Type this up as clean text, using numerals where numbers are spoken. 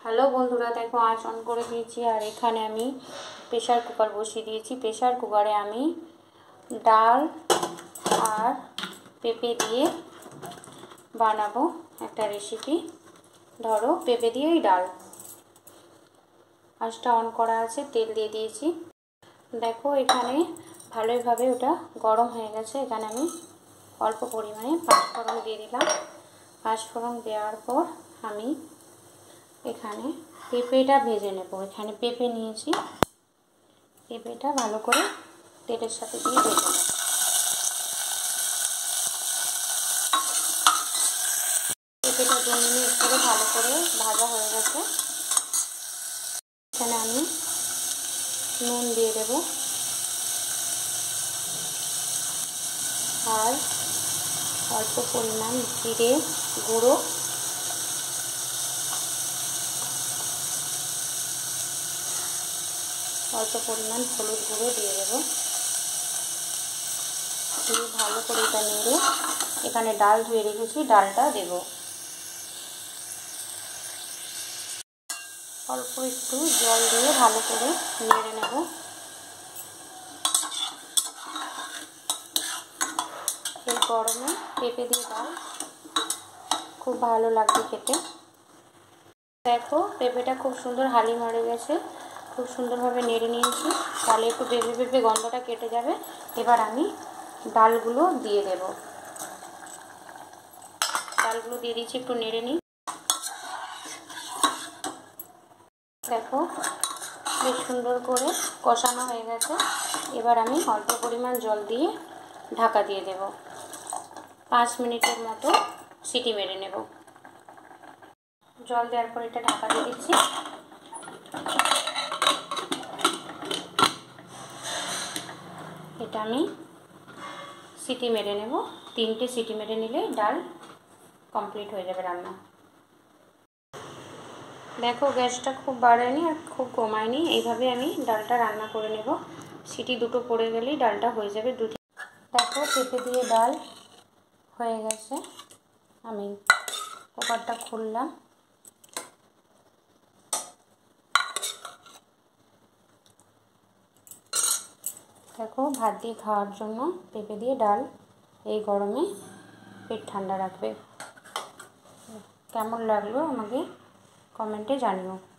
Hello বন্ধুরা, দেখো আঁচ অন করে দিয়েছি। আর এখানে আমি প্রেসার কুকার বসিয়ে দিয়েছি। প্রেসার কুকারে আমি ডাল আর পেঁপে দিয়ে বানাবো একটা রেসিপি। ধরো পেঁপে দিয়েই ডাল। আঁচটা অন করা আছে, তেল দিয়ে দিয়েছি। দেখো এখানে ভালোইভাবে ওটা গরম হয়ে গেছে। এখানে আমি অল্প পরিমাণে পাঁচফোড়ন দিয়ে দিলাম। পাঁচফোড়ন দেওয়ার পর আমি এখানে পেঁপেটা ভেজে নেব। এখানে পেঁপে নিয়েছি, পেঁপেটা ভালো করে তেলের সাথে দিয়ে ভেজে নেব। পেঁপেটা 2 মিনিট ধরে ভালো করে ভাজা হয়ে গেছে। এখানে আমি নুন দিয়ে দেব আর অল্প পরিমাণ জিরে গুঁড়ো, অল্প পরিমাণ হলুদ গুঁড়ো দিয়ে দেব। দিয়ে ভালো করে এটা নেড়ে এখানে ডাল ধুয়ে রেখেছি, ডালটা দেব। অল্প একটু জল দিয়ে ভালো করে নেড়ে নেব। এই গরমে পেঁপে দিয়ে ডাল খুব ভালো লাগবে খেতে। দেখো পেঁপেটা খুব সুন্দর হালি মরে গেছে, খুব সুন্দরভাবে নেড়ে নিয়েছি। তাহলে একটু পেঁপে পেঁপে গন্ধটা কেটে যাবে। এবার আমি ডালগুলো দিয়ে দেব। ডালগুলো দিয়ে দিচ্ছি, একটু নেড়ে নিই। দেখো বেশ সুন্দর করে কষানো হয়ে গেছে। এবার আমি অল্প পরিমাণ জল দিয়ে ঢাকা দিয়ে দেব। 5 মিনিটের মতো সিটি মেরে নেব। জল দেওয়ার পর এটা ঢাকা দিয়ে দিচ্ছি। এটা আমি সিটি মেরে নেব। 3টে সিটি মেরে নিলে ডাল কমপ্লিট হয়ে যাবে রান্না। দেখো গ্যাসটা খুব বাড়ায়নি আর খুব কমায়নি, এইভাবে আমি ডালটা রান্না করে নেব। সিটি 2টো পড়ে গেলেই ডালটা হয়ে যাবে। দেখো পেঁপে দিয়ে ডাল হয়ে গেছে। আমি কুকারটা খুললাম। দেখো ভাত দিয়ে খাওয়ার জন্য পেঁপে দিয়ে ডাল এই গরমে পেট ঠান্ডা রাখবে। কেমন লাগলো আমাকে কমেন্টে জানিও।